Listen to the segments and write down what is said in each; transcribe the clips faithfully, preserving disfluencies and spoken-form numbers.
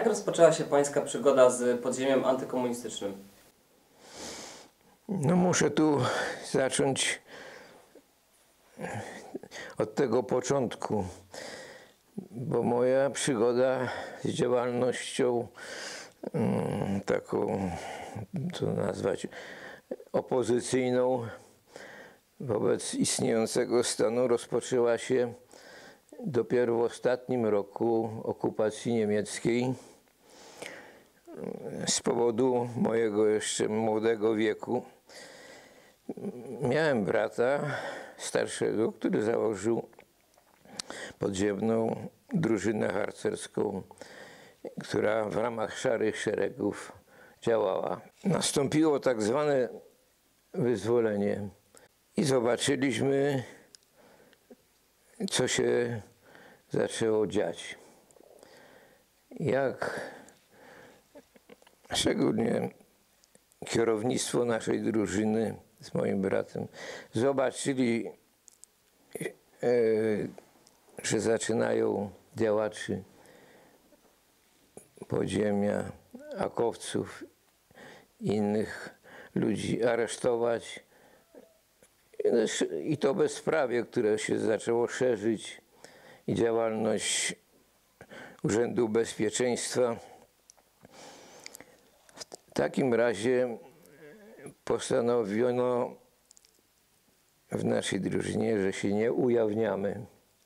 Jak rozpoczęła się pańska przygoda z podziemiem antykomunistycznym? No muszę tu zacząć od tego początku, bo moja przygoda z działalnością um, taką, to nazwać, opozycyjną wobec istniejącego stanu rozpoczęła się dopiero w ostatnim roku okupacji niemieckiej z powodu mojego jeszcze młodego wieku. Miałem brata starszego, który założył podziemną drużynę harcerską, która w ramach Szarych Szeregów działała. Nastąpiło tak zwane wyzwolenie i zobaczyliśmy, co się zaczęło dziać. Jak szczególnie kierownictwo naszej drużyny z moim bratem zobaczyli, e, że zaczynają działaczy podziemia, akowców i innych ludzi aresztować. I to bezprawie, które się zaczęło szerzyć, i działalność Urzędu Bezpieczeństwa. W takim razie postanowiono w naszej drużynie, że się nie ujawniamy.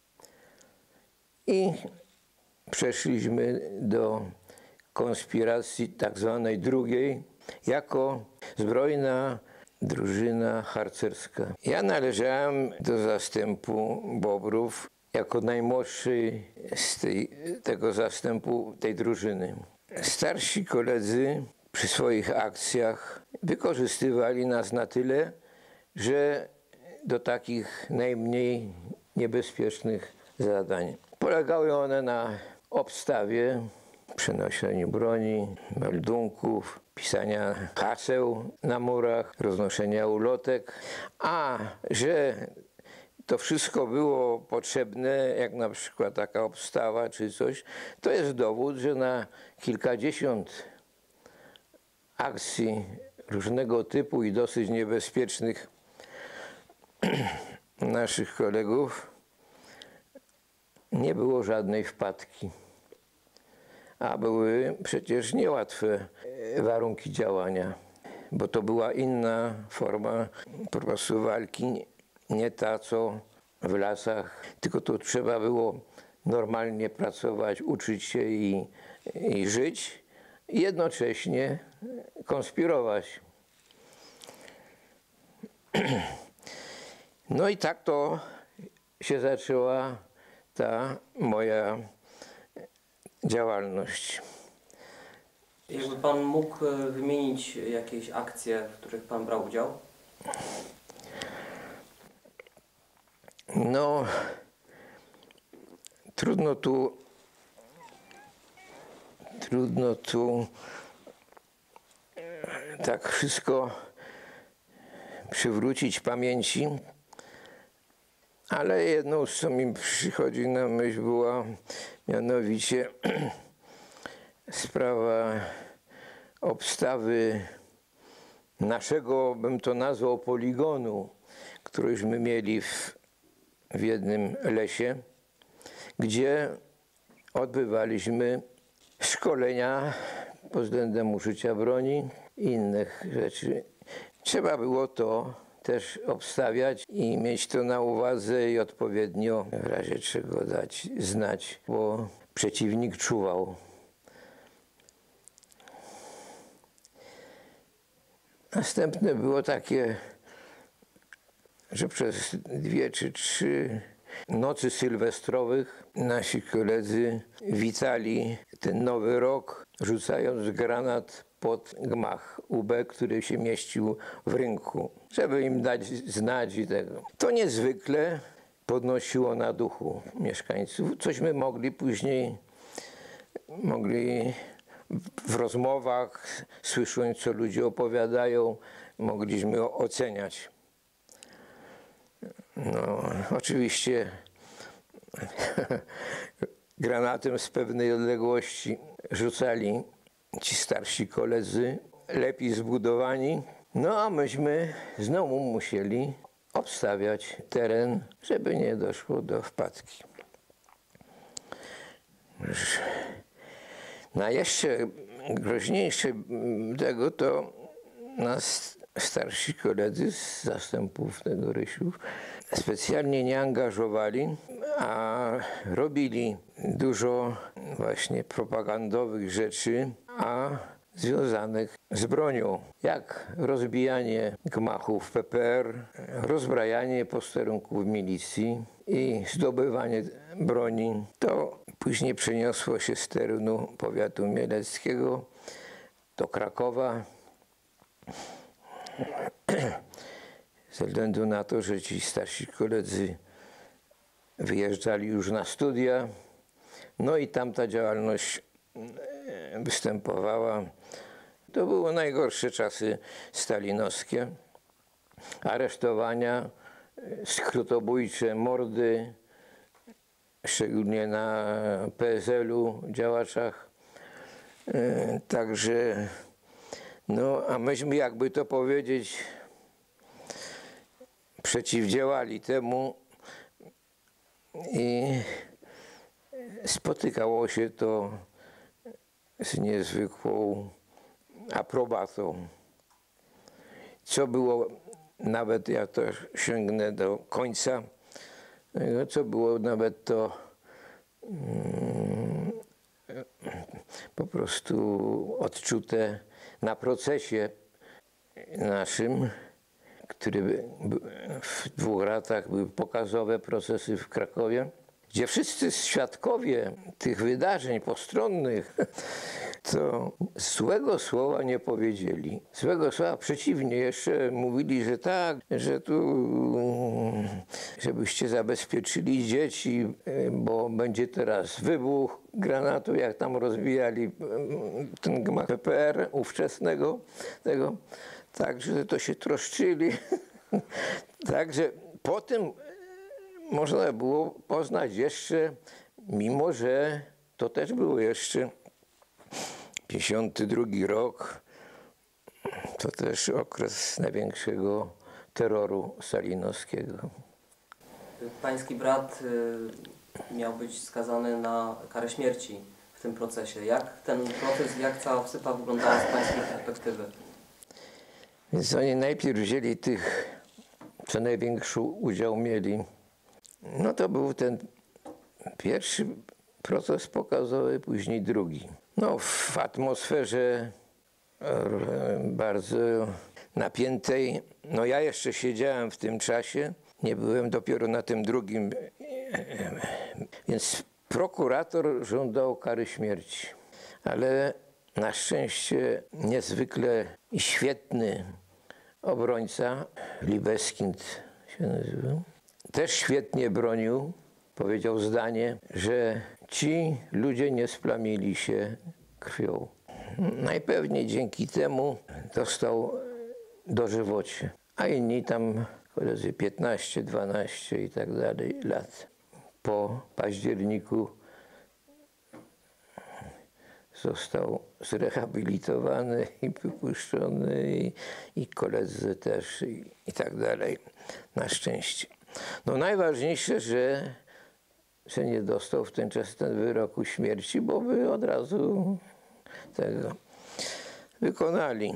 I przeszliśmy do konspiracji tak zwanej drugiej, jako zbrojna drużyna harcerska. Ja należałem do zastępu Bobrów jako najmłodszy z tej, tego zastępu tej drużyny. Starsi koledzy przy swoich akcjach wykorzystywali nas na tyle, że do takich najmniej niebezpiecznych zadań. Polegały one na obstawie, przenoszeniu broni, meldunków, pisania haseł na murach, roznoszenia ulotek, a że to wszystko było potrzebne, jak na przykład taka obstawa czy coś, to jest dowód, że na kilkadziesiąt akcji różnego typu i dosyć niebezpiecznych naszych kolegów nie było żadnej wpadki. A były przecież niełatwe warunki działania, bo to była inna forma po prostu walki, nie ta co w lasach, tylko tu trzeba było normalnie pracować, uczyć się i, i żyć, i jednocześnie konspirować. No i tak to się zaczęła ta moja działalność. Jakby pan mógł wymienić jakieś akcje, w których pan brał udział? No, trudno tu, trudno tu tak wszystko przywrócić pamięci, ale jedną, co mi przychodzi na myśl, była mianowicie sprawa obstawy naszego, bym to nazwał, poligonu, któryśmy mieli w, w jednym lesie, gdzie odbywaliśmy szkolenia pod względem użycia broni i innych rzeczy. Trzeba było to też obstawiać i mieć to na uwadze i odpowiednio w razie czego dać znać, bo przeciwnik czuwał. Następne było takie, że przez dwie czy trzy nocy sylwestrowych nasi koledzy witali ten nowy rok, rzucając granat pod gmach U B, który się mieścił w rynku, żeby im dać znać i tego. To niezwykle podnosiło na duchu mieszkańców. Cośmy mogli później, mogli w rozmowach, słysząc, co ludzie opowiadają, mogliśmy oceniać. No, oczywiście granatem z pewnej odległości rzucali ci starsi koledzy, lepiej zbudowani. No a myśmy znowu musieli obstawiać teren, żeby nie doszło do wpadki. Na jeszcze groźniejsze tego to nas starsi koledzy z zastępów tego Rysiów specjalnie nie angażowali, a robili dużo właśnie propagandowych rzeczy, a związanych z bronią, jak rozbijanie gmachów P P R, rozbrajanie posterunków milicji i zdobywanie broni. To później przeniosło się z terenu powiatu mieleckiego do Krakowa. Ze względu na to, że ci starsi koledzy wyjeżdżali już na studia, no i tam ta działalność występowała. To były najgorsze czasy stalinowskie. Aresztowania, skrótobójcze mordy, szczególnie na P S L-u, działaczach. Także, no a myśmy, jakby to powiedzieć, przeciwdziałali temu i spotykało się to z niezwykłą aprobatą. Co było, nawet ja to sięgnę do końca, co było nawet to mm, po prostu odczute na procesie naszym, który w dwóch latach były pokazowe procesy w Krakowie, gdzie wszyscy świadkowie tych wydarzeń postronnych to złego słowa nie powiedzieli. Złego słowa, przeciwnie, jeszcze mówili, że tak, że tu, żebyście zabezpieczyli dzieci, bo będzie teraz wybuch granatu, jak tam rozbijali ten gmach P P R ówczesnego, tego. Także to się troszczyli. Także po tym można było poznać jeszcze, mimo że to też było jeszcze pięćdziesiąty drugi rok, to też okres największego terroru stalinowskiego. Pański brat y, miał być skazany na karę śmierci w tym procesie. Jak ten proces, jak cała wsypa wyglądała z pańskiej perspektywy? Więc oni najpierw wzięli tych, co największy udział mieli. No to był ten pierwszy proces pokazowy, później drugi. No w atmosferze bardzo napiętej. No ja jeszcze siedziałem w tym czasie, nie byłem dopiero na tym drugim, więc prokurator żądał kary śmierci. Ale na szczęście niezwykle świetny obrońca, Libeskind się nazywał, też świetnie bronił. Powiedział zdanie, że ci ludzie nie splamili się krwią. Najpewniej dzięki temu dostał dożywocie, a inni tam koledzy piętnaście, dwanaście i tak dalej lat. Po październiku został zrehabilitowany i wypuszczony i, i koledzy też i, i tak dalej, na szczęście. No najważniejsze, że, że nie dostał w ten czas ten wyroku śmierci, bo by od razu tego wykonali.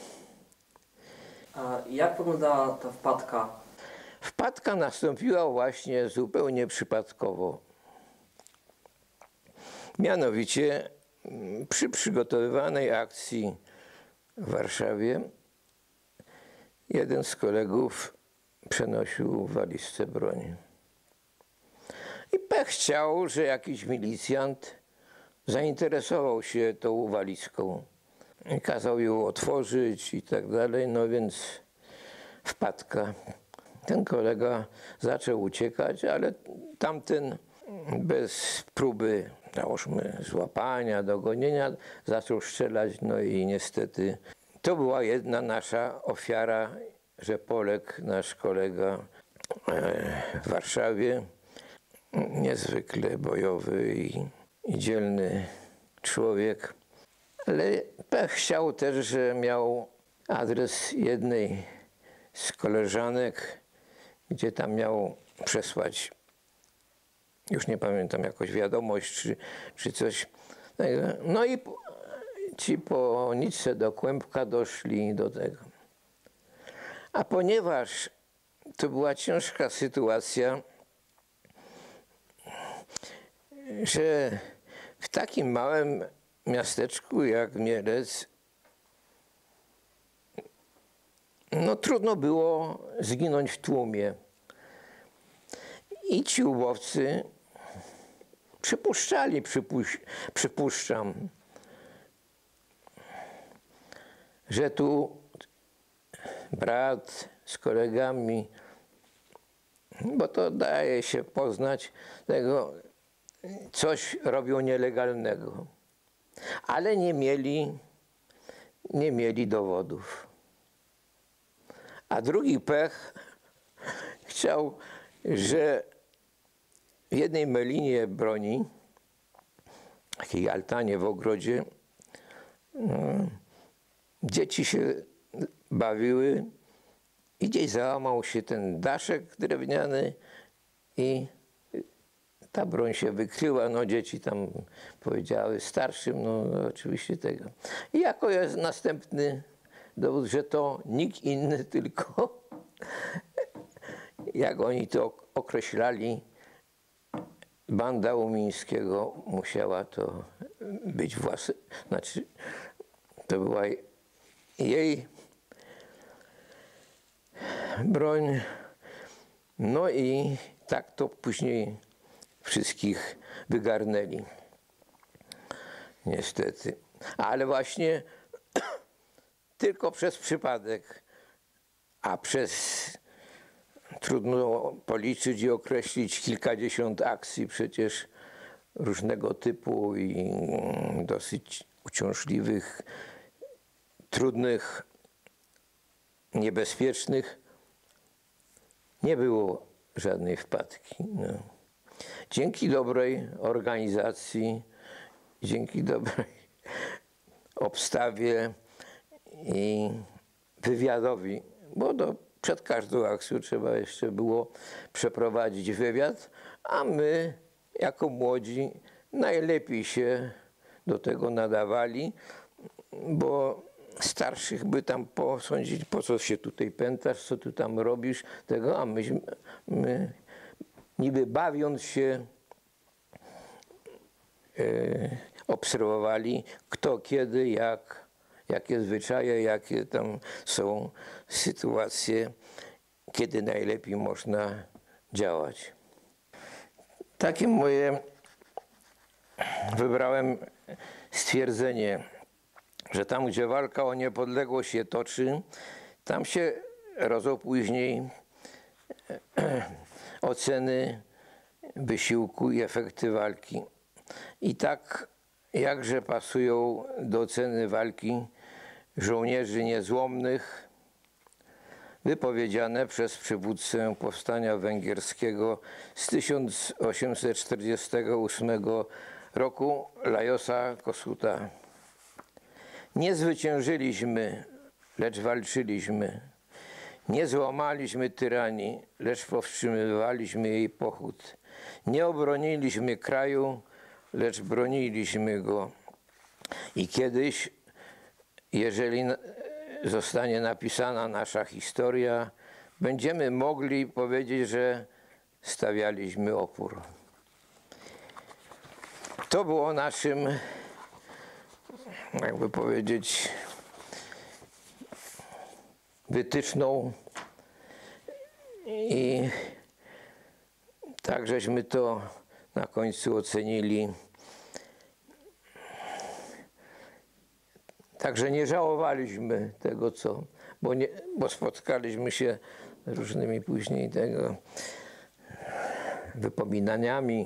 A jak wyglądała ta wpadka? Wpadka nastąpiła właśnie zupełnie przypadkowo. Mianowicie przy przygotowywanej akcji w Warszawie jeden z kolegów przenosił w walizce broń. I pech chciał, że jakiś milicjant zainteresował się tą walizką. I kazał ją otworzyć i tak dalej, no więc wpadka. Ten kolega zaczął uciekać, ale tamten bez próby, załóżmy, złapania, dogonienia, zaczął strzelać, no i niestety to była jedna nasza ofiara, że Polek, nasz kolega w Warszawie, niezwykle bojowy i, i dzielny człowiek. Ale pech chciał też, że miał adres jednej z koleżanek, gdzie tam miał przesłać, już nie pamiętam, jakąś wiadomość czy, czy coś. No i ci po nitce do kłębka doszli do tego. A ponieważ to była ciężka sytuacja, że w takim małym miasteczku jak Mielec no trudno było zginąć w tłumie. I ci ubowcy przypuszczali, przypuś, przypuszczam, że tu brat z kolegami, bo to daje się poznać, tego coś robią nielegalnego, ale nie mieli, nie mieli dowodów. A drugi pech chciał, że w jednej melinie broni, takiej altanie w ogrodzie, no, dzieci się bawiły i gdzieś załamał się ten daszek drewniany i ta broń się wykryła. No dzieci tam powiedziały starszym, no oczywiście tego. I jako jest następny dowód, że to nikt inny, tylko jak oni to określali, banda Umińskiego musiała to być własna, znaczy to była jej broń. No i tak to później wszystkich wygarnęli. Niestety. Ale właśnie tylko przez przypadek, a przez trudno policzyć i określić kilkadziesiąt akcji przecież różnego typu i dosyć uciążliwych, trudnych, niebezpiecznych. Nie było żadnej wpadki. No. Dzięki dobrej organizacji, dzięki dobrej obstawie i wywiadowi, bo do, przed każdą akcją trzeba jeszcze było przeprowadzić wywiad, a my jako młodzi najlepiej się do tego nadawali, bo starszych by tam posądzić, po co się tutaj pętasz, co ty tam robisz, tego, a myśmy, my niby bawiąc się yy, obserwowali, kto, kiedy, jak, jakie zwyczaje, jakie tam są sytuacje, kiedy najlepiej można działać. Takie moje wybrałem stwierdzenie, że tam, gdzie walka o niepodległość się toczy, tam się rodzą później oceny wysiłku i efekty walki. I tak jakże pasują do oceny walki żołnierzy niezłomnych wypowiedziane przez przywódcę powstania węgierskiego z tysiąc osiemset czterdziestego ósmego roku, Lajosa Kossuta. Nie zwyciężyliśmy, lecz walczyliśmy. Nie złamaliśmy tyranii, lecz powstrzymywaliśmy jej pochód. Nie obroniliśmy kraju, lecz broniliśmy go. I kiedyś, jeżeli zostanie napisana nasza historia, będziemy mogli powiedzieć, że stawialiśmy opór. To było naszym, jakby powiedzieć, wytyczną i tak żeśmy to na końcu ocenili. Także nie żałowaliśmy tego, co, bo, nie, bo spotkaliśmy się z różnymi później tego wypominaniami,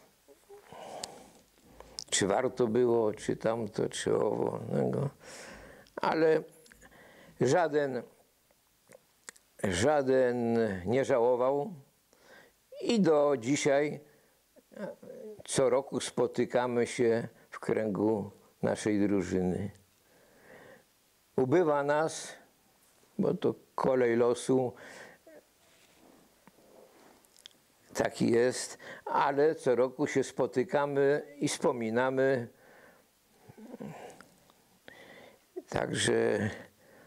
czy warto było, czy tamto, czy owo, tego. Ale żaden, żaden nie żałował i do dzisiaj co roku spotykamy się w kręgu naszej drużyny. Ubywa nas, bo to kolej losu, taki jest, ale co roku się spotykamy i wspominamy. Także,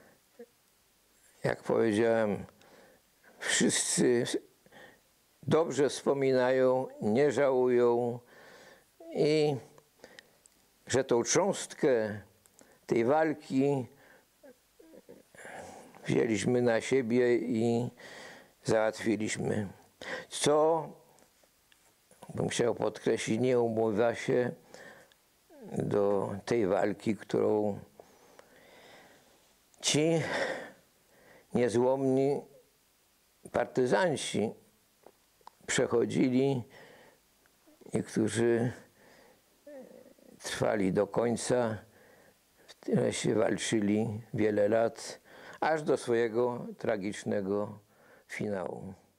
jak powiedziałem, wszyscy dobrze wspominają, nie żałują i że tą cząstkę tej walki wzięliśmy na siebie i załatwiliśmy. Co, bym chciał podkreślić, nie umówiła się do tej walki, którą ci niezłomni partyzanci przechodzili i którzy trwali do końca, w tyle się walczyli wiele lat, aż do swojego tragicznego finału.